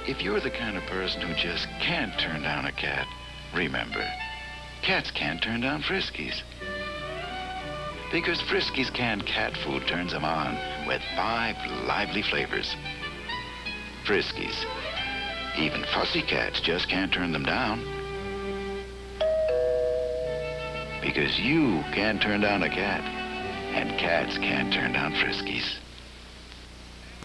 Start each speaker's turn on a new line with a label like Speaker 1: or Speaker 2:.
Speaker 1: If you're the kind of person who just can't turn down a cat, remember, cats can't turn down Friskies. Because Friskies canned cat food turns them on with 5 lively flavors. Friskies. Even fussy cats just can't turn them down. Because you can't turn down a cat, and cats can't turn down Friskies.